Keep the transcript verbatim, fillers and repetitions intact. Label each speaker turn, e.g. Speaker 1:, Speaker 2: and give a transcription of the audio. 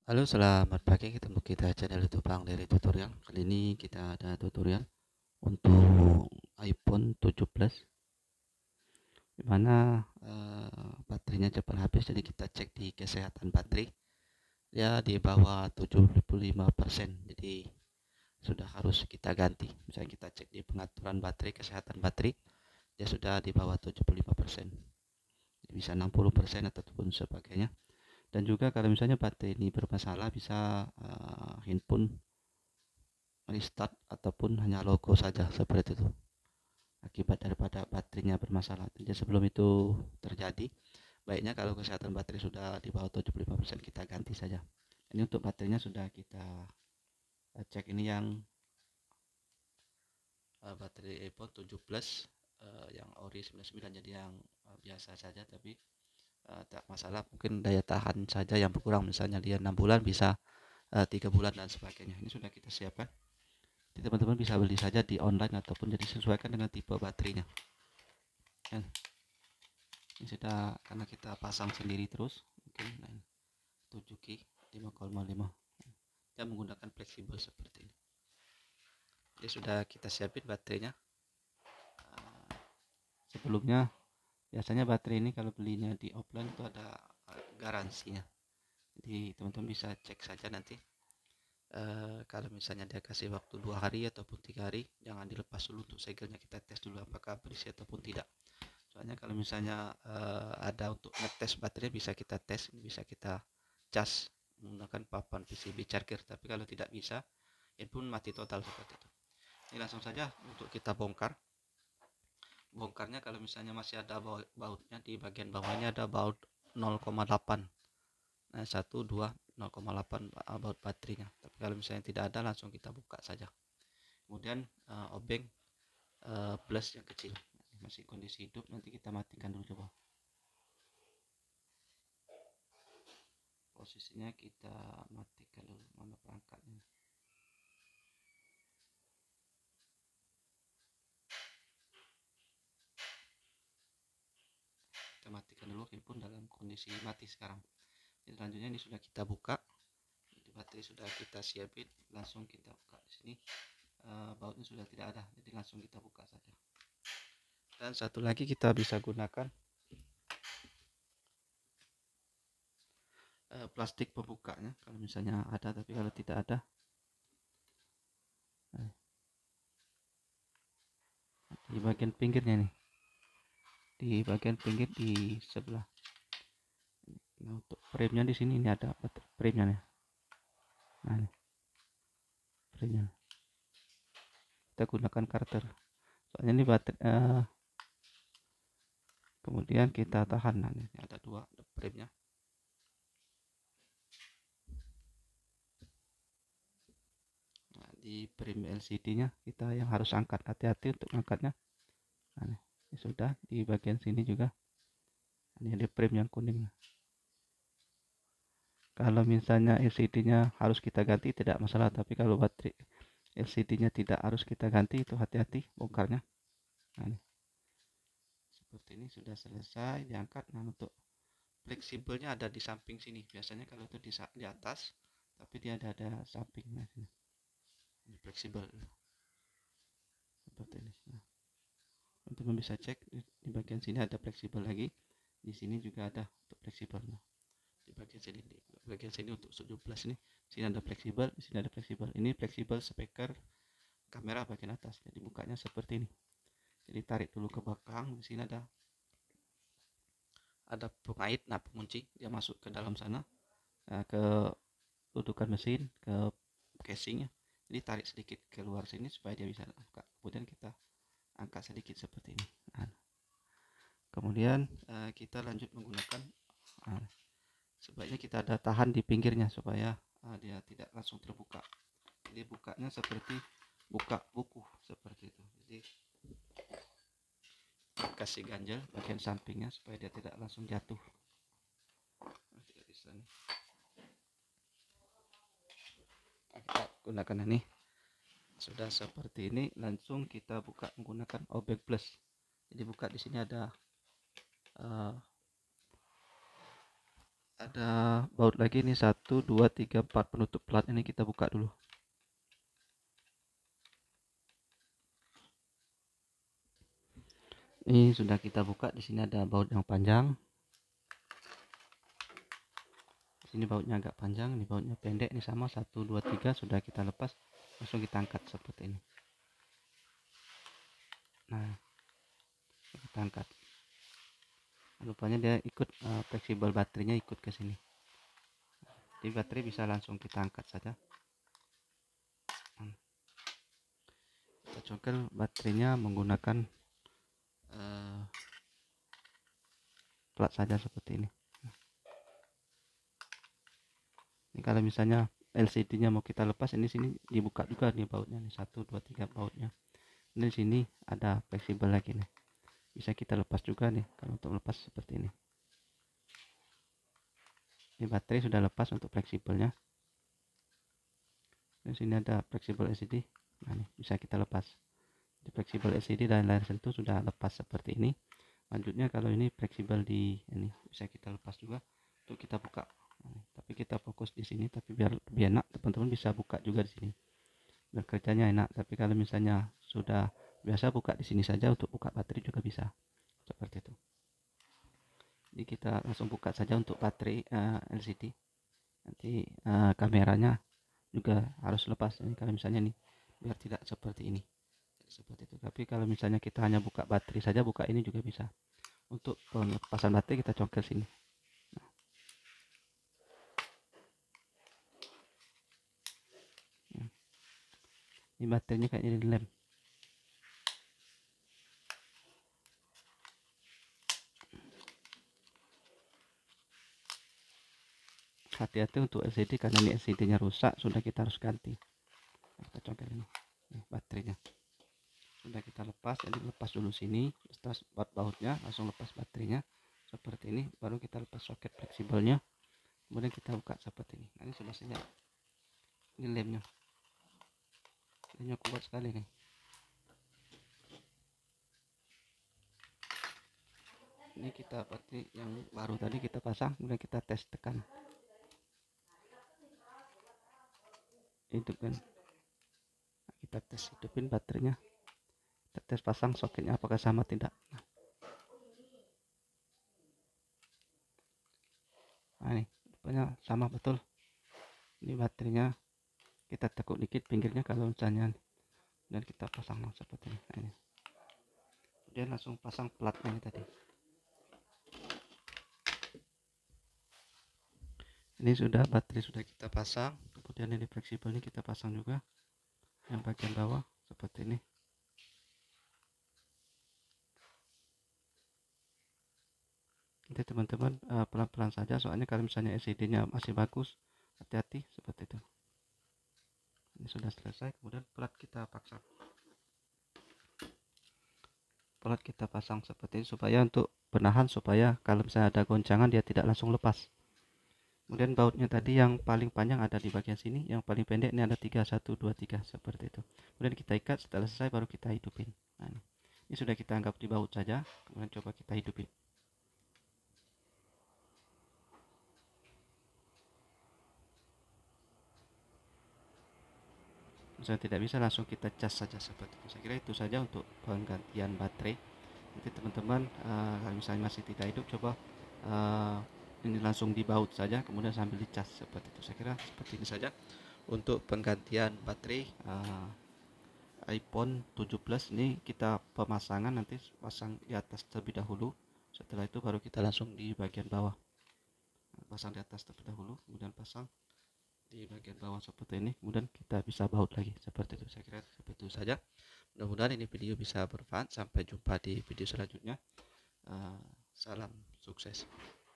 Speaker 1: Halo, selamat pagi. Ketemu kita channel YouTube Bang dari tutorial. Kali ini kita ada tutorial untuk iPhone tujuh belas, dimana uh, baterainya cepat habis. Jadi kita cek di kesehatan baterai, ya di bawah tujuh puluh lima persen. Jadi sudah harus kita ganti. Misalnya kita cek di pengaturan baterai, kesehatan baterai, dia sudah di bawah tujuh puluh lima persen. Jadi bisa enam puluh persen ataupun sebagainya. Dan juga kalau misalnya baterai ini bermasalah, bisa uh, handphone restart ataupun hanya logo saja seperti itu, akibat daripada baterainya bermasalah. Jadi sebelum itu terjadi, baiknya kalau kesehatan baterai sudah di bawah tujuh puluh lima persen kita ganti saja. Ini untuk baterainya sudah kita cek. Ini yang uh, baterai iPhone tujuh belas uh, yang ori sembilan puluh sembilan, jadi yang uh, biasa saja, tapi uh, tak masalah, mungkin daya tahan saja yang berkurang. Misalnya dia enam bulan, bisa uh, tiga bulan dan sebagainya. Ini sudah kita siapkan. Jadi teman-teman bisa beli saja di online ataupun jadi sesuaikan dengan tipe baterainya. Dan ini sudah, karena kita pasang sendiri terus, mungkin tujuh K lima koma lima, kita menggunakan fleksibel seperti ini. Jadi sudah kita siapin baterainya. Sebelumnya biasanya baterai ini kalau belinya di offline itu ada garansinya, jadi teman-teman bisa cek saja nanti. Uh, kalau misalnya dia kasih waktu dua hari ataupun tiga hari, jangan dilepas dulu untuk segelnya. Kita tes dulu apakah bersih ataupun tidak. Soalnya kalau misalnya uh, ada untuk ngetes baterai, bisa kita tes, bisa kita cas menggunakan papan P C B charger. Tapi kalau tidak bisa, handphone mati total seperti itu. Ini langsung saja untuk kita bongkar. Bongkarnya kalau misalnya masih ada bautnya, di bagian bawahnya ada baut nol koma delapan. Nah, satu, dua, nol koma delapan baut baterainya. Tapi kalau misalnya tidak ada, langsung kita buka saja. Kemudian uh, obeng uh, plus yang kecil masih kondisi hidup, nanti kita matikan dulu coba. Posisinya kita matikan dulu, mana perangkatnya. Kita matikan dulu handphone dalam kondisi mati sekarang. Jadi selanjutnya ini sudah kita buka. Jadi baterai sudah kita siapin, langsung kita buka. Di sini uh, bautnya sudah tidak ada, jadi langsung kita buka saja. Dan satu lagi kita bisa gunakan uh, plastik pembukanya kalau misalnya ada, tapi kalau tidak ada, nah, di bagian pinggirnya nih, di bagian pinggir di sebelah. Nah, untuk frame-nya di sini ini ada frame-nya nih. Nah, ini frame-nya. Kita gunakan karter. Soalnya ini baterai. Uh, kemudian kita tahan. Nah, ini ada dua frame-nya. Nah, di frame L C D-nya kita yang harus angkat. Hati-hati untuk angkatnya. Nah, ini, ini sudah di bagian sini juga. Ini ada frame yang kuning. Kalau misalnya L C D-nya harus kita ganti, tidak masalah. Tapi kalau baterai L C D-nya tidak harus kita ganti, itu hati-hati bongkarnya. Nah, ini. Seperti ini sudah selesai diangkat. Nah, untuk fleksibelnya ada di samping sini. Biasanya kalau itu di, di atas, tapi dia ada ada sampingnya. Ini fleksibel seperti ini. Nah, teman-teman bisa cek di bagian sini ada fleksibel lagi. Di sini juga ada untuk fleksibelnya. Di bagian sini, di bagian sini untuk tujuh belas ini, sini ada fleksibel, di sini ada fleksibel. Ini fleksibel speaker kamera bagian atas. Jadi bukanya seperti ini. Jadi tarik dulu ke belakang. Di sini ada ada pengait, nah pengunci, dia masuk ke dalam sana, nah, ke dudukan mesin, ke casingnya. Jadi tarik sedikit keluar sini supaya dia bisa buka. Kemudian kita angkat sedikit seperti ini. Nah, kemudian uh, kita lanjut menggunakan, uh, sebaiknya kita ada tahan di pinggirnya supaya uh, dia tidak langsung terbuka. Jadi bukanya seperti buka buku seperti itu. Jadi kasih ganjel bagian sampingnya supaya dia tidak langsung jatuh. Nah, tidak bisa nih. Nah, kita gunakan ini. Sudah seperti ini, langsung kita buka menggunakan obeng plus. Jadi buka di sini ada uh, ada baut lagi nih, satu dua tiga empat penutup plat. Ini kita buka dulu. Ini sudah kita buka. Di sini ada baut yang panjang, di sini bautnya agak panjang, ini bautnya pendek. Ini sama satu dua tiga sudah kita lepas, langsung kita angkat seperti ini. Nah, kita angkat. Rupanya dia ikut uh, fleksibel, baterainya ikut ke sini. Jadi baterai bisa langsung kita angkat saja. Kita congkel baterainya menggunakan uh, plat saja seperti ini. Ini kalau misalnya L C D-nya mau kita lepas, ini sini dibuka juga nih bautnya nih, satu dua tiga bautnya. Ini di sini ada fleksibel lagi nih. Bisa kita lepas juga nih kalau untuk lepas seperti ini. Ini baterai sudah lepas untuk fleksibelnya. Di sini ada fleksibel L C D. Nah, ini bisa kita lepas. Di fleksibel L C D dan layar sentuh sudah lepas seperti ini. Lanjutnya kalau ini fleksibel di ini bisa kita lepas juga untuk kita buka. Nah, tapi kita fokus di sini, tapi biar lebih enak teman-teman bisa buka juga di sini. Biar kerjanya enak. Tapi kalau misalnya sudah biasa buka di sini saja, untuk buka baterai juga bisa. Seperti itu. Jadi kita langsung buka saja untuk baterai uh, L C D. Nanti uh, kameranya juga harus lepas ini kalau misalnya nih, biar tidak seperti ini. Seperti itu. Tapi kalau misalnya kita hanya buka baterai saja, buka ini juga bisa. Untuk pelepasan baterai kita congkel sini. Nah. Ini baterainya kayaknya dilem. Hati-hati untuk L C D karena ini L C D-nya rusak, sudah kita harus ganti. Kita congkel ini. Nih, baterainya sudah kita lepas, jadi lepas dulu sini, lepas bautnya, langsung lepas baterainya seperti ini, baru kita lepas soket fleksibelnya, kemudian kita buka seperti ini. Nah, ini sudah siap. Ini lemnya, lemnya kuat sekali nih. Ini kita baterai yang baru tadi kita pasang, kemudian kita tes tekan, hidupin. Nah, kita tes hidupin baterainya, kita tes pasang soketnya apakah sama tidak. Nah, ini rupanya sama betul. Ini baterainya kita tekuk dikit pinggirnya kalau misalnya, dan kita pasang seperti ini. Nah, ini kemudian langsung pasang platnya ini tadi. Ini sudah baterai sudah kita pasang, kemudian ini fleksibel ini kita pasang juga yang bagian bawah seperti ini. Nanti teman-teman uh, pelan-pelan saja, soalnya kalau misalnya L C D-nya masih bagus, hati-hati seperti itu. Ini sudah selesai, kemudian plat kita pasang. Plat kita pasang seperti ini supaya untuk penahan, supaya kalau misalnya ada goncangan dia tidak langsung lepas. Kemudian bautnya tadi yang paling panjang ada di bagian sini, yang paling pendek ini ada tiga, satu dua tiga seperti itu. Kemudian kita ikat, setelah selesai baru kita hidupin. Nah, ini. ini sudah kita anggap di baut saja, kemudian coba kita hidupin. Misalnya tidak bisa, langsung kita cas saja seperti itu. Saya kira itu saja untuk penggantian baterai. Nanti teman-teman uh, kalau misalnya masih tidak hidup, coba uh, ini langsung dibaut saja, kemudian sambil dicas seperti itu. Saya kira seperti ini saja untuk penggantian baterai uh, iPhone tujuh belas. Ini kita pemasangan, nanti pasang di atas terlebih dahulu, setelah itu baru kita langsung di bagian bawah. Pasang di atas terlebih dahulu, kemudian pasang di bagian bawah seperti ini, kemudian kita bisa baut lagi seperti itu. Saya kira seperti itu saja. Mudah-mudahan ini video bisa bermanfaat. Sampai jumpa di video selanjutnya. Uh, salam sukses.